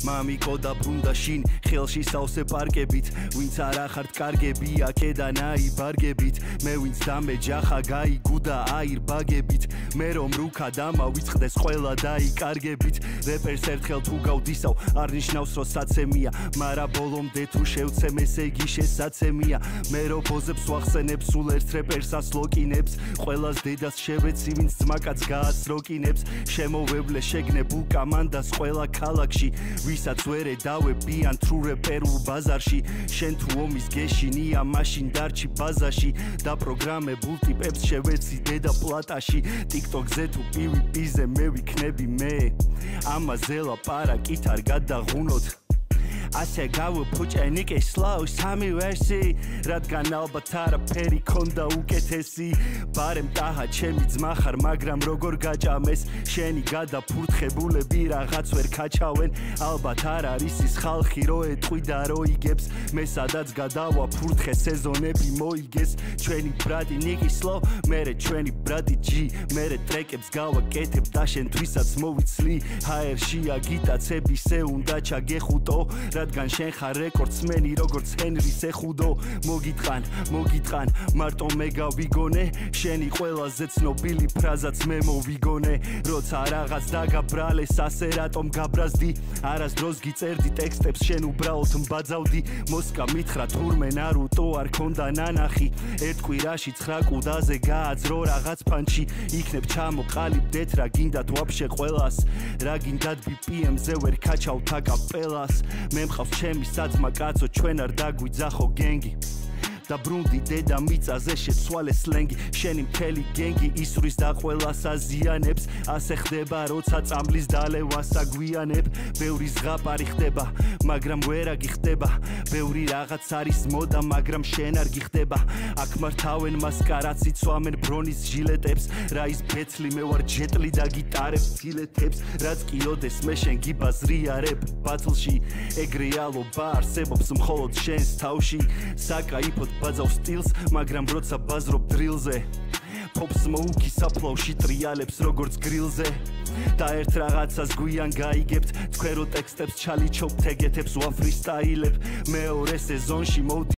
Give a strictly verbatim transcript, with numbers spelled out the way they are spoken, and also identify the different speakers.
Speaker 1: მამიკო და ბრუნდა შინ ხელში სავსე პარკებით ვინც არ ახართ კარგები აქედან აიბარგებით მე ვინც დამეჯახა გაიგუდა აირბაგებით მე რომ რუქა დამავიწყდეს ყველა დაიკარგებით რეპერს ერთხელ თუ გავდისავ არ ნიშნავს რომ საცემია მარა ბოლომდე თუ შევცემ ესე იგი შესაცემია მე რომ ბოზებს ვახსენებ სულ ერთ რეპერს ასლოკინებს ყველას დედას შევეცი ვინც ძმაკაც გააცროკინებს შემოვევლე შეგნებულ კამანდას ყველა ქალაქში ვისაც ვერ ედავებიან თრუ რეპერულ ბაზარში შენ თუ ომის გეშინია მაშინ დარჩი ბაზაში დაპროგრამებულ ტიპებს შევეცი დედა პლატაში ტიკტოკზე თუ პივიპიზე მე ვიქნები მე ამაზე ლაპარაკით არ გადაღუნოთ ასე გავუფუჭენიკე სლოუ სამი ვერსი რადგან ალბათ არაფერი ქონდა უკეთესი ბარემ ტაჰა ჩემი ძმა ხარ მაგრამ როგორ გაჭამეს შენი გადაფურთხებულები რაღაც ვერ ქაჩავენ ალბათ არ არის ის ხალხი რო ეტყვი და რო იგებს მე სადაც გადავაფურთხე სეზონები მოიგეს ჩვენი ბრატი ნიკი სლოუ მერე ჩვენი ბრატი ჯი მერე ტრეკებს გავაკეთებ და შენთვისაც მოვიცლი ჰაერში აგიტაცები სე უნდა ჩაგეხუტო რადგან შენ ხარ რეკორდსმენი როგორც ჰენრი სეხუდო მოგიტყან მოგიტყან მარტო მე გავიგონე შენი ყველაზე ცნობილი ფრაზაც მე მოვიგონე როცა რაღაც დაგაბრალეს ასე რატომ გაბრაზდი არასდროს გიწერდი ტექსტებს შენ უბრალოდ მბაძავდი მოსკა მითხრა თურმე ნარუტო არ ქონდა ნანახი ერთ კვირაში ცხრა კუდაზე გააძრო რაღაც ფანჩი იქნებ ჩამოყალიბდეთ რა გინდათ ვაფშე ყველას რა გინდათ ბი-პი-ემ-ზე ვერ ქაჩავთ აკაპელას მე მყავს ჩემი საძმა კაცო ჩვენ არ დაგვიძახო გენგი და ბრუნდი დედა მიწაზე შეცვალე სლენგი შენი მთელი გენგი ისვრის და ყველას აზიანებს ასე ხდება როცა წამბლის დალევას აგვიანებ ბევრი ზღაპარი ხდება მაგრამ ვერ აგიხდება ბევრი რაღაც არის მოდა მაგრამ შენ არ გიხდება აქ მართავენ მასკარაც იცვამენ ბრონის ჟილეტებს რა ის ბეცლი მე ვარ ჯეტლი და გიტარებს დილეთებს რაც კი ოდეს მე შენ გიბაზრიარებ ბათლში ეგ რეალობა არსებობს მხოლოდ შენს თავში საკაიფოდ ბაძავ სტილს მაგრამ როცა ბაზრობ დრილზე ფობს მოუქი საფლავში ტრიალებს როგორც გრილზე და ერთ რაღაცას გვიან გაიგებთ თქვენ რო ტექსტებს ჩალიჩობთ ეგეთებს ვაფრისტაილებ მეორე სეზონში მოვდი